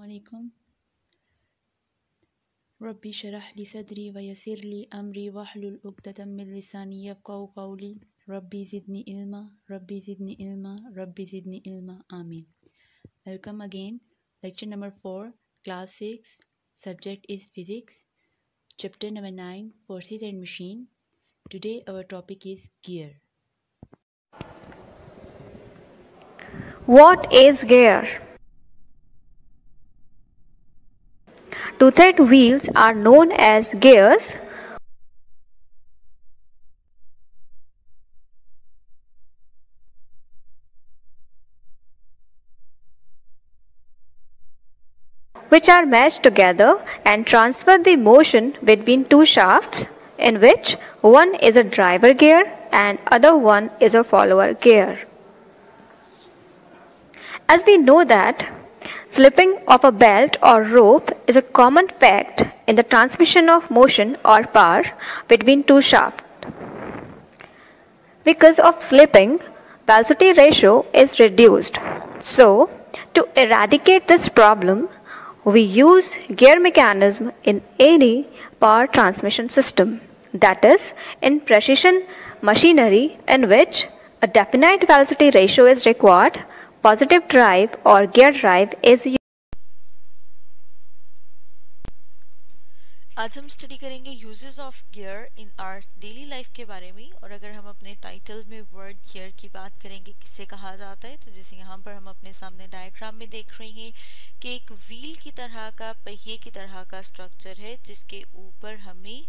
अस्सलामुअलैकुम। रब्बी शरह ली सदरी व यसिर ली अमरी वहलुल उक़दतम मिन लिसानी यफ़क़हू क़ौली। रब्बी ज़िदनी इल्मा, रब्बी ज़िदनी इल्मा, रब्बी ज़िदनी इल्मा, आमीन। Welcome again. Lecture number 4, class 6. Subject is physics. Chapter number 9, forces and machine. Today our topic is gear. What is gear? Toothed wheels are known as gears. Which are meshed together and transfer the motion between two shafts, in which one is a driver gear and other one is a follower gear. As we know that slipping of a belt or rope is a common fact in the transmission of motion or power between two shafts. Because of slipping, velocity ratio is reduced. So, to eradicate this problem, we use gear mechanism in any power transmission system, that is, in precision machinery in which a definite velocity ratio is required. Positive drive or gear drive is used. आज हम study करेंगे uses of gear in our daily life के बारे में। और अगर हम अपने टाइटल में वर्ड गियर की बात करेंगे किसे कहा जाता है, तो जैसे यहाँ पर हम अपने सामने डायग्राम में देख रहे हैं कि एक व्हील की तरह का, पहिए की तरह का स्ट्रक्चर है जिसके ऊपर हमें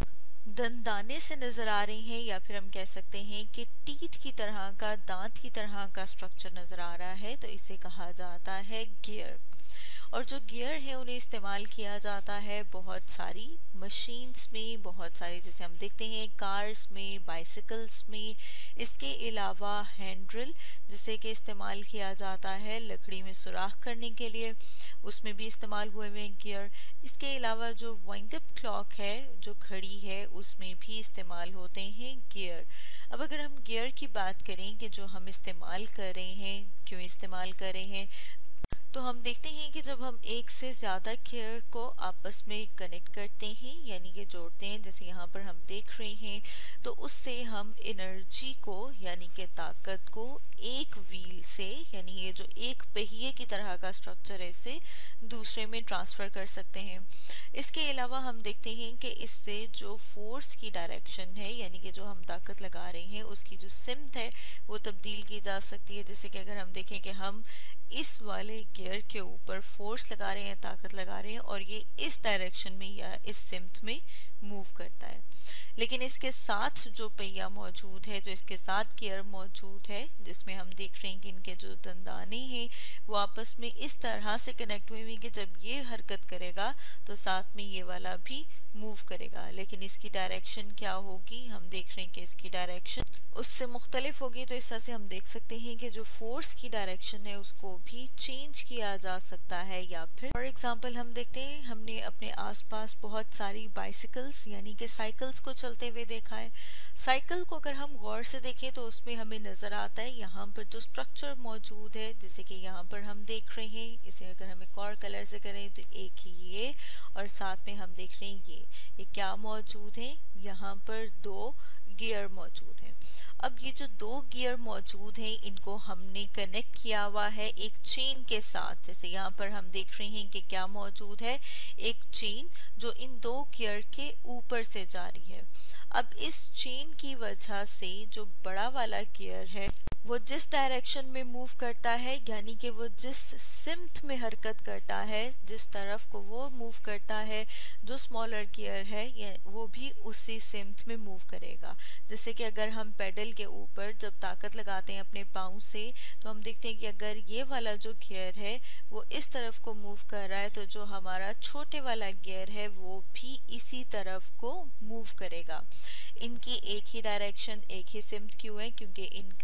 दंदाने से नजर आ रहे हैं, या फिर हम कह सकते हैं कि टीथ की तरह का, दांत की तरह का स्ट्रक्चर नजर आ रहा है, तो इसे कहा जाता है गियर। और जो गियर है उन्हें इस्तेमाल किया जाता है बहुत सारी मशीन्स में, बहुत सारी, जैसे हम देखते हैं कार्स में, बाइसिकल्स में। इसके अलावा हैंड ड्रिल जिसे कि इस्तेमाल किया जाता है लकड़ी में सुराख करने के लिए, उसमें भी इस्तेमाल हुए हुए गियर। इसके अलावा जो वाइंड अप क्लॉक है, जो घड़ी है, उसमें भी इस्तेमाल होते हैं गियर। अब अगर हम गियर की बात करें कि जो हम इस्तेमाल कर रहे हैं, क्यों इस्तेमाल कर रहे हैं, तो हम देखते हैं कि जब हम एक से ज़्यादा गियर को आपस में कनेक्ट करते हैं, यानी कि जोड़ते हैं, जैसे यहाँ पर हम देख रहे हैं, तो उससे हम एनर्जी को, यानी कि ताकत को एक व्हील से, यानी ये जो एक पहिए की तरह का स्ट्रक्चर है, इससे दूसरे में ट्रांसफ़र कर सकते हैं। इसके अलावा हम देखते हैं कि इससे जो फोर्स की डायरेक्शन है, यानी कि जो हम ताकत लगा रहे हैं, उसकी जो सिमत है वो तब्दील की जा सकती है। जैसे कि अगर हम देखें कि हम इस वाले गियर के ऊपर फोर्स लगा रहे हैं, ताकत लगा रहे हैं, और ये इस डायरेक्शन में या इस सिमत में मूव करता है। लेकिन इसके साथ जो पहिया मौजूद है, जो इसके साथ गियर मौजूद है, जिसमें हम देख रहे हैं कि इनके जो दंदाने हैं वो आपस में इस तरह से कनेक्ट हुए हैं कि जब ये हरकत करेगा तो साथ में ये वाला भी मूव करेगा। लेकिन इसकी डायरेक्शन क्या होगी, हम देख रहे हैं कि इसकी डायरेक्शन उससे मुख्तलिफ होगी। तो इस तरह से हम देख सकते हैं कि जो फोर्स की डायरेक्शन है उसको भी चेंज किया जा सकता है। या फिर फॉर एग्जांपल हम देखते हैं, हमने अपने आसपास बहुत सारी बाइसिकल्स यानी कि साइकिल्स को चलते हुए देखा है। साइकिल को अगर हम गौर से देखें तो उसमें हमें नजर आता है यहाँ पर जो स्ट्रक्चर मौजूद है, जैसे कि यहाँ पर हम देख रहे हैं। इसे अगर हम एक और कलर से करें तो एक ही ये, और साथ में हम देख रहे हैं ये क्या मौजूद है, यहाँ पर दो गियर मौजूद हैं। अब ये जो दो गियर मौजूद हैं, इनको हमने कनेक्ट किया हुआ है एक चेन के साथ। जैसे यहाँ पर हम देख रहे हैं कि क्या मौजूद है, एक चेन जो इन दो गियर के ऊपर से जा रही है। अब इस चेन की वजह से जो बड़ा वाला गियर है वो जिस डायरेक्शन में मूव करता है, यानी कि वो जिस सिमत में हरकत करता है, जिस तरफ को वो मूव करता है, जो स्मॉलर गियर है वो भी उसी सिमत में मूव करेगा। जैसे कि अगर हम पेडल के ऊपर जब ताकत लगाते हैं अपने पाँव से, तो हम देखते हैं कि अगर ये वाला जो गियर है वो इस तरफ को मूव कर रहा है, तो जो हमारा छोटे वाला गियर है वो भी इसी तरफ को मूव करेगा। इनकी एक ही डायरेक्शन, एक ही सिमत क्यों है, क्योंकि इनको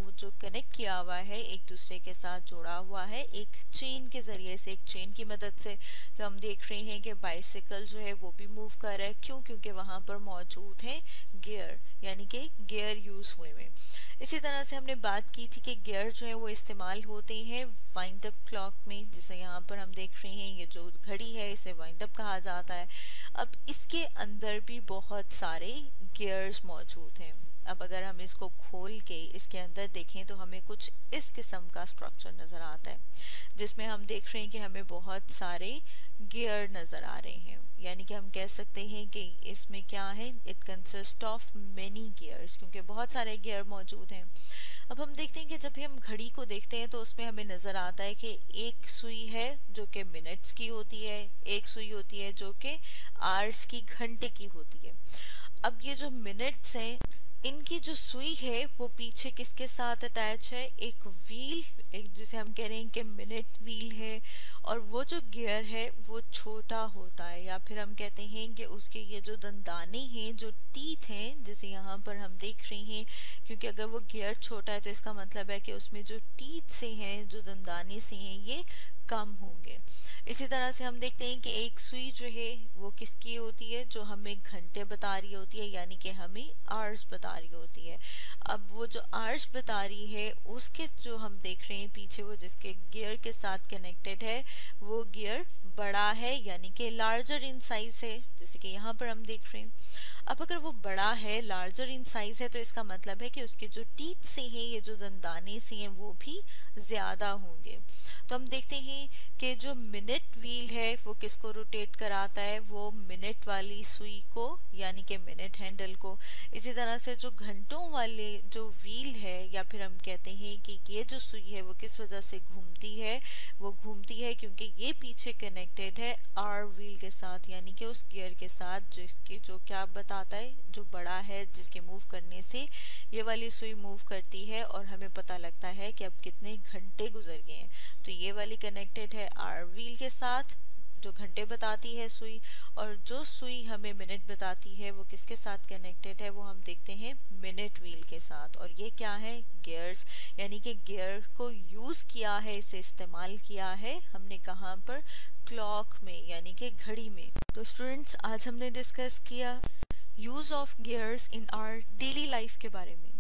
वो जो कनेक्ट किया हुआ है एक दूसरे के साथ जुड़ा हुआ है एक चेन के ज़रिए से, एक चेन की मदद से। तो हम देख रहे हैं कि बाइसिकल जो है वो भी मूव कर रहा है। क्यों? क्योंकि वहाँ पर मौजूद है गियर, यानी कि गियर यूज़ हुए में। इसी तरह से हमने बात की थी कि गियर जो है वो इस्तेमाल होते हैं वाइंड अप क्लॉक में, जैसे यहाँ पर हम देख रहे हैं ये जो घड़ी है इसे वाइंड अप कहा जाता है। अब इसके अंदर भी बहुत सारे गियर्स मौजूद हैं। अब अगर हम इसको खोल के इसके अंदर देखें तो हमें कुछ इस किस्म का स्ट्रक्चर नज़र आता है, जिसमें हम देख रहे हैं कि हमें बहुत सारे गियर नज़र आ रहे हैं। यानी कि हम कह सकते हैं कि इसमें क्या है, it consist of many gears, क्योंकि बहुत सारे गियर मौजूद हैं। अब हम देखते हैं कि जब हम घड़ी को देखते हैं तो उसमें हमें नज़र आता है कि एक सुई है जो कि मिनट्स की होती है, एक सुई होती है जो कि आवर्स की, घंटे की होती है। अब ये जो मिनट्स हैं इनकी जो सुई है वो पीछे किसके साथ अटैच है, एक व्हील, एक जिसे हम कह रहे हैं कि मिनट व्हील है। और वो जो गियर है वो छोटा होता है, या फिर हम कहते हैं कि उसके ये जो दंदाने हैं, जो टीथ हैं, जैसे यहाँ पर हम देख रहे हैं, क्योंकि अगर वो गियर छोटा है तो इसका मतलब है कि उसमें जो टीथ से हैं, जो दंदाने से हैं, ये कम होंगे। इसी तरह से हम देखते हैं कि एक सुई जो है वो किसकी होती है, जो हमें घंटे बता रही होती है, यानी कि हमें आवर्स बता रही होती है। अब वो जो आवर्स बता रही है उसके जो हम देख रहे हैं पीछे, वो जिसके गियर के साथ कनेक्टेड है, वो गियर बड़ा है, यानी कि लार्जर इन साइज है, जैसे कि यहाँ पर हम देख रहे हैं। अब अगर वो बड़ा है, लार्जर इन साइज है, तो इसका मतलब है कि उसके जो टीथ से हैं, ये जो दंदाने से हैं, वो भी ज्यादा होंगे। तो हम देखते हैं कि जो मिनट व्हील है वो किसको रोटेट कराता है, वो मिनट वाली सुई को, यानी कि मिनट हैंडल को। इसी तरह से जो घंटों वाले जो व्हील है, या फिर हम कहते हैं कि ये जो सुई है वो किस वजह से घूमती है, वो घूमती है क्योंकि ये पीछे कनेक्टेड है आर व्हील के साथ, यानी कि उस गियर के साथ, जिसकी जो क्या बताता है, जो बड़ा है, जिसके मूव करने से ये वाली सुई मूव करती है और हमें पता लगता है कि अब कितने घंटे गुजर गए हैं। तो ये वाली कनेक्टेड है आर व्हील के साथ, जो घंटे बताती है सुई, और जो सुई हमें मिनट बताती है वो किसके साथ कनेक्टेड है, वो हम देखते हैं मिनट व्हील के साथ। और ये क्या है, गियर्स, यानी कि गियर को यूज किया है, इसे इस्तेमाल किया है हमने कहाँ पर, क्लॉक में, यानी कि घड़ी में। तो स्टूडेंट्स आज हमने डिस्कस किया use of gears in our daily life के बारे में।